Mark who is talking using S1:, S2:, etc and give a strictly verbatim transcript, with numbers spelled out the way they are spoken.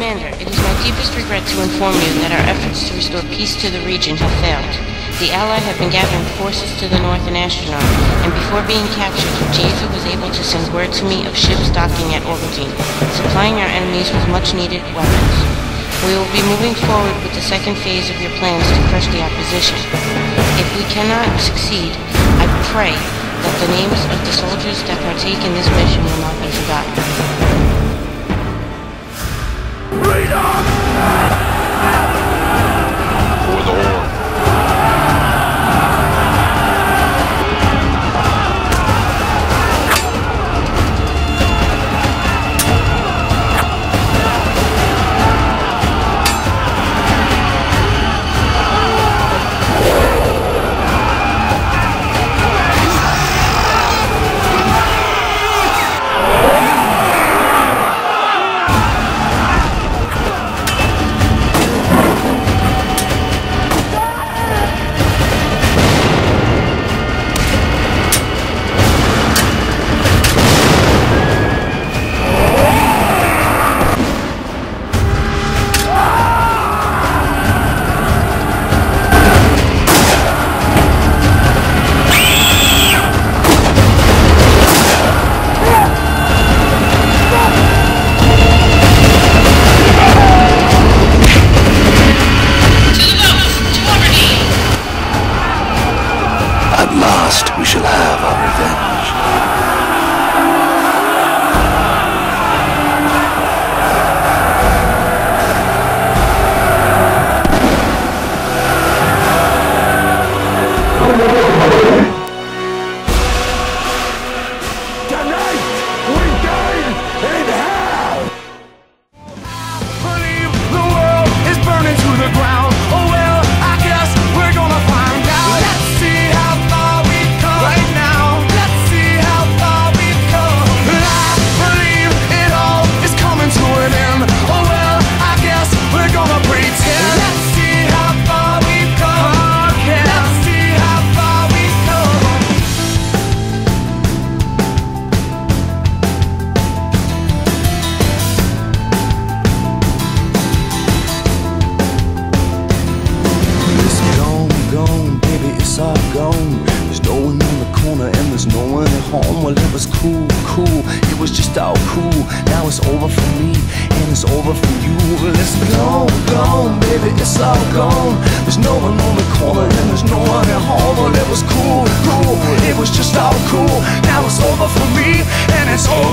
S1: Commander, it is my deepest regret to inform you that our efforts to restore peace to the region have failed. The Ally have been gathering forces to the north in Astronaut, and before being captured, Jatha was able to send word to me of ships docking at Orgaldine, supplying our enemies with much-needed weapons. We will be moving forward with the second phase of your plans to crush the opposition. If we cannot succeed, I pray that the names of the soldiers that partake in this mission will not be forgotten.
S2: Freedom! For the Horde.
S3: We shall have our revenge.
S2: Tonight, we dine in hell! I believe the world is burning to the ground. Oh well, I guess we're gonna find out. Let's see how far we've come right now. Let's see how far we've come. I believe it all is coming to an end. Oh well, I guess we're gonna pretend. Let's see how far we've come. Oh, yeah. Let's see how far we've come.
S3: It's gone, gone, baby, it's all gone. There's no one in the corner and there's no one at home. Well, it was cool, cool, it was just all cool. Now it's over for me and it's over for you. Well, it's gone, gone, baby, it's all gone. There's no one on the corner and there's no one at home. Well, it was cool, cool, it was just all cool. Now it's over for me and it's over